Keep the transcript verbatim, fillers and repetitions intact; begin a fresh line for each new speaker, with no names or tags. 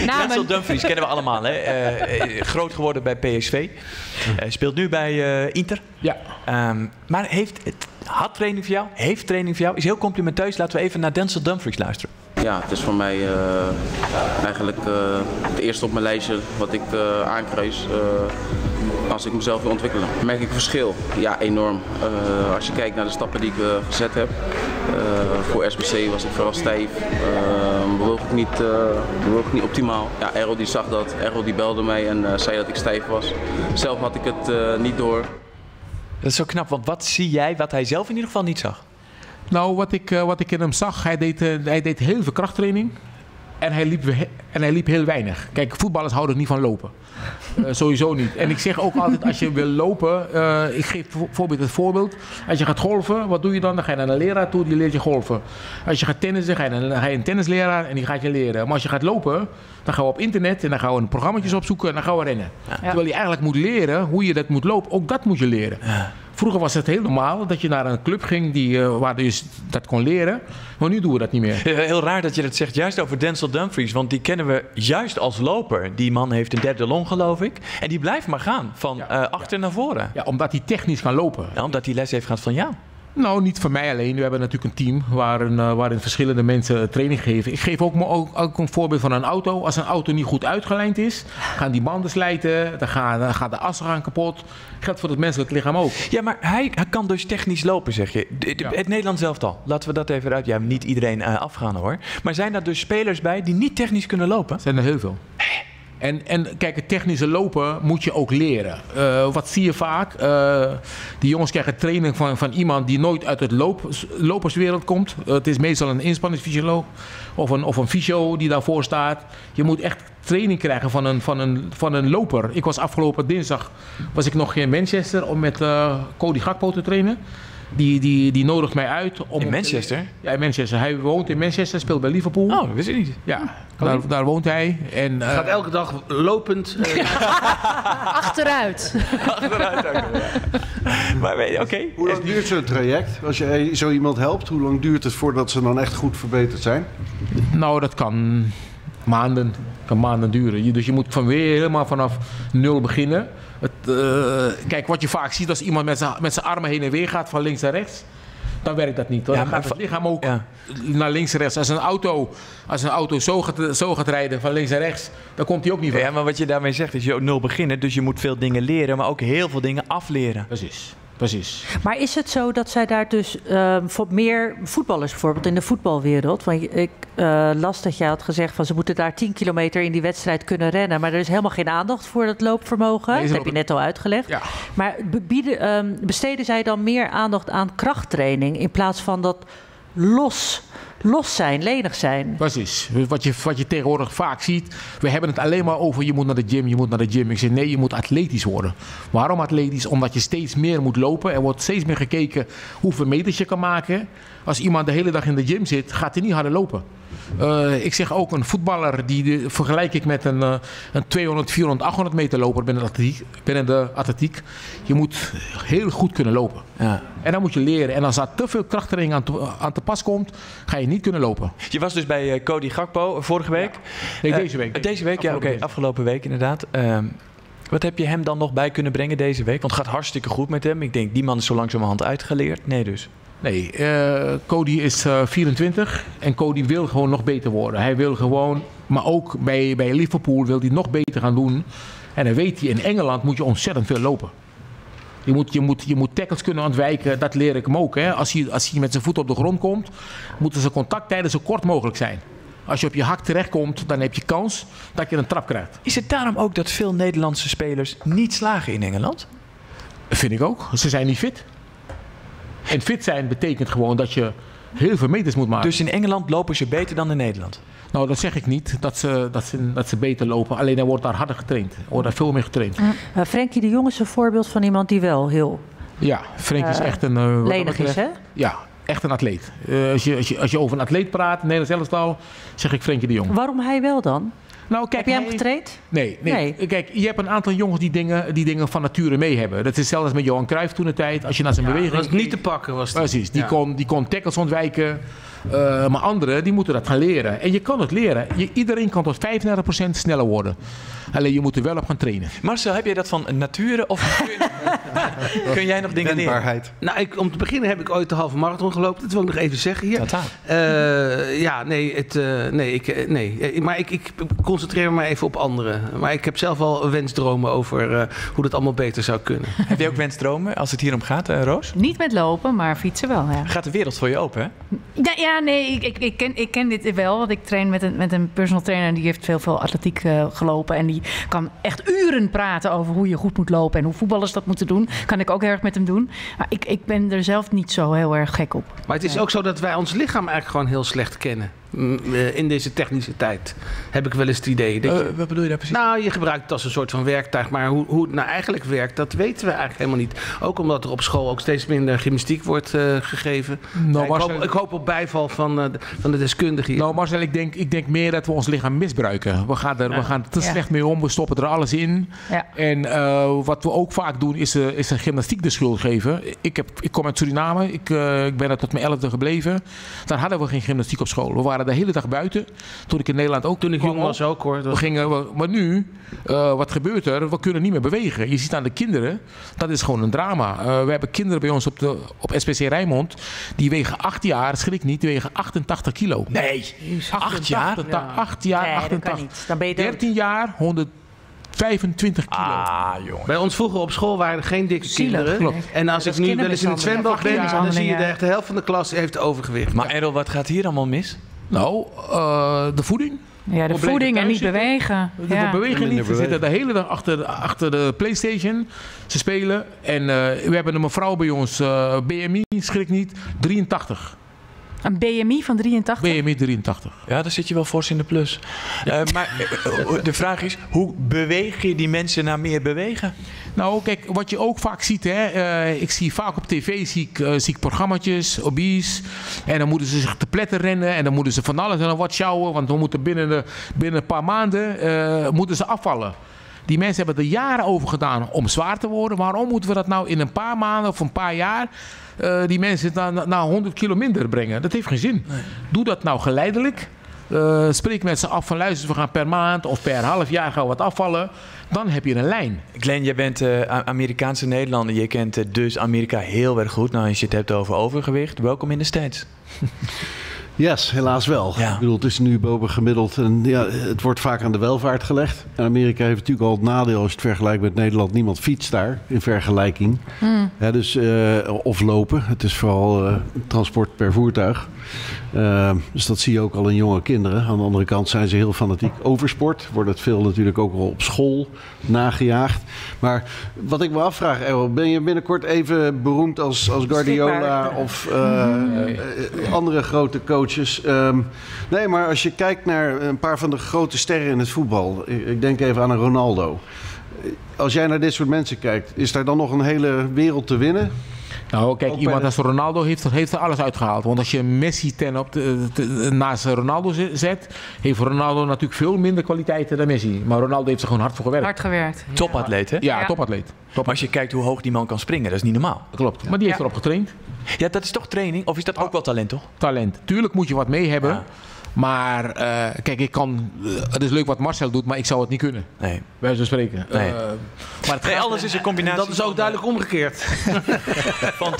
namen. Denzel Dumfries kennen we allemaal. Hè? Uh, groot geworden bij P S V. Uh, speelt nu bij uh, Inter.
Ja.
Um, maar heeft het, had training voor jou? Heeft training voor jou? Is heel complimenteus. Laten we even naar Denzel Dumfries luisteren.
Ja, het is voor mij uh, eigenlijk uh, het eerste op mijn lijstje wat ik uh, aankruis uh, als ik mezelf wil ontwikkelen. Merk ik verschil? Ja, enorm. Uh, als je kijkt naar de stappen die ik uh, gezet heb. Uh, voor S B C was ik vooral stijf, uh, bewoog ik niet, uh, bewoog ik niet optimaal. Ja, Errol die zag dat, Errol die belde mij en uh, zei dat ik stijf was. Zelf had ik het uh, niet door.
Dat is zo knap, want wat zie jij wat hij zelf in ieder geval niet zag?
Nou, wat ik, uh, wat ik in hem zag, hij deed, uh, hij deed heel veel krachttraining en hij, liep, en hij liep heel weinig. Kijk, voetballers houden niet van lopen. Uh, sowieso niet. En ik zeg ook altijd, als je wil lopen, uh, ik geef bijvoorbeeld het voorbeeld. Als je gaat golfen, wat doe je dan? Dan ga je naar een leraar toe, die leert je golfen. Als je gaat tennissen, ga je naar, dan ga je een tennisleraar en die gaat je leren. Maar als je gaat lopen, dan gaan we op internet en dan gaan we een programma's opzoeken en dan gaan we rennen. Ja. Terwijl je eigenlijk moet leren hoe je dat moet lopen, ook dat moet je leren. Ja. Vroeger was het heel normaal dat je naar een club ging die, uh, waar je dat kon leren. Maar nu doen we dat niet meer.
Heel raar dat je dat zegt, juist over Denzel Dumfries. Want die kennen we juist als loper. Die man heeft een derde long, geloof ik. En die blijft maar gaan, van ja, uh, achter ja. naar voren.
Ja, omdat hij technisch kan lopen.
Ja, omdat hij les heeft gehad van jou.
Nou, niet van mij alleen. We hebben natuurlijk een team waarin, uh, waarin verschillende mensen training geven. Ik geef ook, me ook, ook een voorbeeld van een auto. Als een auto niet goed uitgelijnd is, gaan die banden slijten, dan gaan, dan gaan de assen gaan kapot. Geldt voor het menselijk lichaam ook.
Ja, maar hij, hij kan dus technisch lopen, zeg je. De, de, ja. Het Nederlands elftal, laten we dat even uit. Ja, niet iedereen uh, afgaan hoor. Maar zijn daar dus spelers bij die niet technisch kunnen lopen?
Zijn er heel veel. En, en kijk, het technische lopen moet je ook leren. Uh, wat zie je vaak? Uh, die jongens krijgen training van, van iemand die nooit uit het loop, loperswereld komt. Uh, het is meestal een inspanningsfysioloog of een, of een fysio die daarvoor staat. Je moet echt training krijgen van een, van een, van een loper. Ik was afgelopen dinsdag was ik nog in Manchester om met uh, Cody Gakpo te trainen. Die, die, die nodigt mij uit. Om
in Manchester?
Te, ja, in Manchester. Hij woont in Manchester, speelt bij Liverpool.
Oh, dat wist ik niet.
Ja, daar, daar woont hij. En, uh,
gaat elke dag lopend. Uh,
Achteruit.
Achteruit ook. Maar oké. Okay.
Hoe lang duurt zo'n traject? Als je zo iemand helpt, hoe lang duurt het voordat ze dan echt goed verbeterd zijn?
Nou, dat kan maanden, kan maanden duren. Dus je moet van weer helemaal vanaf nul beginnen. Het, uh, kijk, wat je vaak ziet als iemand met zijn, met zijn armen heen en weer gaat van links naar rechts, dan werkt dat niet. Hoor. Ja, dan gaat het lichaam ook ja. naar links en rechts. Als een auto, als een auto zo, gaat, zo gaat rijden van links naar rechts, dan komt hij ook niet van.
Ja, maar wat je daarmee zegt is je ook nul beginnen. Dus je moet veel dingen leren, maar ook heel veel dingen afleren.
Precies. Precies.
Maar is het zo dat zij daar dus uh, voor meer voetballers bijvoorbeeld in de voetbalwereld, want ik uh, las dat jij had gezegd van ze moeten daar tien kilometer in die wedstrijd kunnen rennen, maar er is helemaal geen aandacht voor dat loopvermogen. Nee, dat heb je net al uitgelegd. Ja. Maar bieden, um, besteden zij dan meer aandacht aan krachttraining in plaats van dat los, los zijn, lenig zijn?
Precies. Wat je, wat je tegenwoordig vaak ziet, we hebben het alleen maar over je moet naar de gym, je moet naar de gym. Ik zeg nee, je moet atletisch worden. Waarom atletisch? Omdat je steeds meer moet lopen. Er wordt steeds meer gekeken hoeveel meters je kan maken. Als iemand de hele dag in de gym zit, gaat hij niet harder lopen. Uh, ik zeg ook een voetballer, die de, vergelijk ik met een, uh, een tweehonderd, vierhonderd, achthonderd meter loper binnen de atletiek. Binnen de atletiek. Je moet heel goed kunnen lopen. Ja. En dan moet je leren. En als daar te veel krachttraining aan te, aan te pas komt, ga je niet kunnen lopen.
Je was dus bij uh, Cody Gakpo vorige week.
Ja. Nee, deze week.
Uh, deze week, ja, oké. Okay. Afgelopen week inderdaad. Uh, wat heb je hem dan nog bij kunnen brengen deze week? Want het gaat hartstikke goed met hem. Ik denk, die man is zo langzamerhand uitgeleerd. Nee dus.
Nee, uh, Cody is uh, vierentwintig en Cody wil gewoon nog beter worden. Hij wil gewoon, maar ook bij, bij Liverpool wil hij nog beter gaan doen. En dan weet hij, in Engeland moet je ontzettend veel lopen. Je moet, je moet, je moet tackles kunnen ontwijken, dat leer ik hem ook. Hè. Als hij, als hij met zijn voet op de grond komt, moeten zijn contacttijden zo kort mogelijk zijn. Als je op je hak terechtkomt, dan heb je kans dat je een trap krijgt.
Is het daarom ook dat veel Nederlandse spelers niet slagen in Engeland?
Dat vind ik ook. Ze zijn niet fit. En fit zijn betekent gewoon dat je heel veel meters moet maken.
Dus in Engeland lopen ze beter dan in Nederland?
Nou, dat zeg ik niet, dat ze, dat ze, dat ze beter lopen. Alleen er wordt daar harder getraind. Er wordt daar veel meer getraind.
Uh, Frenkie de Jong is een voorbeeld van iemand die wel heel...
Ja, Frenkie is echt een... Uh,
lenig is, hè?
Ja, echt een atleet. Uh, als, je, als, je, als je over een atleet praat, Nederlands elftal, zeg ik Frenkie de Jong.
Waarom hij wel dan?
Nou, kijk,
heb jij hem
hij...
getraind?
Nee, nee. nee. Kijk, je hebt een aantal jongens die dingen, die dingen van nature mee hebben. Dat is hetzelfde als met Johan Cruijff toen de tijd. Als je naar zijn
ja,
beweging...
Dat was niet te pakken. Was
Precies, die, ja. kon, die kon tackles ontwijken. Uh, maar anderen die moeten dat gaan leren. En je kan het leren. Je, iedereen kan tot vijfendertig procent sneller worden. Alleen je moet er wel op gaan trainen.
Marcel, heb jij dat van nature of kun, kun jij nog dingen leren?
Nou, ik, om te beginnen heb ik ooit de halve marathon gelopen. Dat wil ik nog even zeggen hier. Uh, ja, nee, het, uh, nee, ik, nee. Maar ik, ik concentreer me maar even op anderen. Maar ik heb zelf al wensdromen over uh, hoe dat allemaal beter zou kunnen.
Heb je ook wensdromen als het hier om gaat, uh, Roos?
Niet met lopen, maar fietsen wel, ja.
Gaat de wereld voor je open, hè?
Ja, ja nee, ik, ik, ik, ken, ik ken dit wel. Want ik train met een, met een personal trainer. Die heeft veel, veel atletiek uh, gelopen. En die kan echt uren praten over hoe je goed moet lopen. En hoe voetballers dat moeten doen. Kan ik ook heel erg met hem doen. Maar ik, ik ben er zelf niet zo heel erg gek op.
Maar het is ook zo dat wij ons lichaam eigenlijk gewoon heel slecht kennen. In deze technische tijd heb ik wel eens het idee. Dat je,
uh, wat bedoel je daar precies?
Nou, je gebruikt het als een soort van werktuig. Maar hoe, hoe het nou eigenlijk werkt, dat weten we eigenlijk helemaal niet. Ook omdat er op school ook steeds minder gymnastiek wordt uh, gegeven. Nou, ja, ik, Marcel, hoop, ik hoop op bijval van, uh, de, van de deskundigen hier.
Nou Marcel, ik denk, ik denk meer dat we ons lichaam misbruiken. We gaan er, ja. we gaan er te ja. slecht mee om. We stoppen er alles in. Ja. En uh, wat we ook vaak doen, is, uh, is een gymnastiek de schuld geven. Ik, heb, ik kom uit Suriname. Ik, uh, ik ben er tot mijn elfde gebleven. Daar hadden we geen gymnastiek op school. We waren de hele dag buiten. Toen ik in Nederland ook...
Toen ik jong was ook hoor.
We gingen, we, maar nu, uh, wat gebeurt er? We kunnen niet meer bewegen. Je ziet aan de kinderen, dat is gewoon een drama. Uh, we hebben kinderen bij ons op, de, op S P C Rijnmond. Die wegen acht jaar, schrik niet, die wegen achtentachtig kilo.
Nee, acht jaar?
Ja. acht jaar,
nee,
achtentachtig.
Dat kan niet. Dan ben je
dertien jaar, honderdvijfentwintig kilo.
Ah, jongen.
Bij ons vroeger op school waren er geen dikke
Zielig,
kinderen.
Klopt.
En als ik nu wel eens in het zwembad ben,
ja,
dan zie je de, de helft van de klas heeft overgewicht.
Maar Errol, wat gaat hier allemaal mis?
Nou, uh, de voeding.
Ja, de voeding en niet
zitten.
bewegen.
De
Ja.
bewegen niet. Ze zitten de hele dag achter, achter de PlayStation. Ze spelen. En uh, we hebben een mevrouw bij ons, uh, B M I, schrik niet, drieëntachtig.
Een B M I van drieëntachtig?
B M I drieëntachtig.
Ja, dan zit je wel fors in de plus. Uh, maar uh, de vraag is, hoe beweeg je die mensen naar meer bewegen?
Nou, kijk, wat je ook vaak ziet, hè, uh, ik zie vaak op tv zie ik, uh, zie ik programmaatjes, obese. En dan moeten ze zich te pletten rennen en dan moeten ze van alles en dan wat sjouwen. Want dan moeten binnen, de, binnen een paar maanden uh, moeten ze afvallen. Die mensen hebben er jaren over gedaan om zwaar te worden. Waarom moeten we dat nou in een paar maanden of een paar jaar uh, die mensen naar, naar honderd kilo minder brengen? Dat heeft geen zin. Nee. Doe dat nou geleidelijk. Uh, spreek met ze af van luister, we gaan per maand of per half jaar gaan we wat afvallen. Dan heb je een lijn.
Glenn, jij bent uh, Amerikaanse Nederlander. Je kent uh, dus Amerika heel erg goed. Nou, als je het hebt over overgewicht, welkom in de States.
Yes, helaas wel.
Ja.
Ik bedoel, het is nu boven gemiddeld en ja, het wordt vaak aan de welvaart gelegd. En Amerika heeft natuurlijk al het nadeel als je het vergelijkt met Nederland. Niemand fietst daar in vergelijking. Mm. Ja, dus, uh, of lopen. Het is vooral uh, transport per voertuig. Uh, dus dat zie je ook al in jonge kinderen. Aan de andere kant zijn ze heel fanatiek. Oversport wordt het veel natuurlijk ook wel op school nagejaagd. Maar wat ik me afvraag, Errol, ben je binnenkort even beroemd als, als Guardiola of uh, nee. uh, andere grote coaches? Um, nee, maar als je kijkt naar een paar van de grote sterren in het voetbal. Ik, ik denk even aan een Ronaldo. Als jij naar dit soort mensen kijkt, is daar dan nog een hele wereld te winnen?
Nou, kijk, ook iemand als Ronaldo heeft, heeft er alles uitgehaald. Want als je Messi ten op de, te, naast Ronaldo zet, heeft Ronaldo natuurlijk veel minder kwaliteiten dan Messi. Maar Ronaldo heeft er gewoon hard voor gewerkt.
Hard gewerkt.
Ja. Topatleet, hè?
Ja, ja. topatleet. Top.
Maar als je kijkt hoe hoog die man kan springen, dat is niet normaal.
Dat klopt. Maar die heeft ja. erop getraind.
Ja, dat is toch training? Of is dat ook wel talent, toch?
Talent. Tuurlijk moet je wat mee hebben.
Ja.
Maar uh, kijk, ik kan, uh, het is leuk wat Marcel doet, maar ik zou het niet kunnen.
Nee.
Bij zo spreken.
Nee.
Uh, maar het
nee, alles is een combinatie.
Dat is ook duidelijk omgekeerd.
Van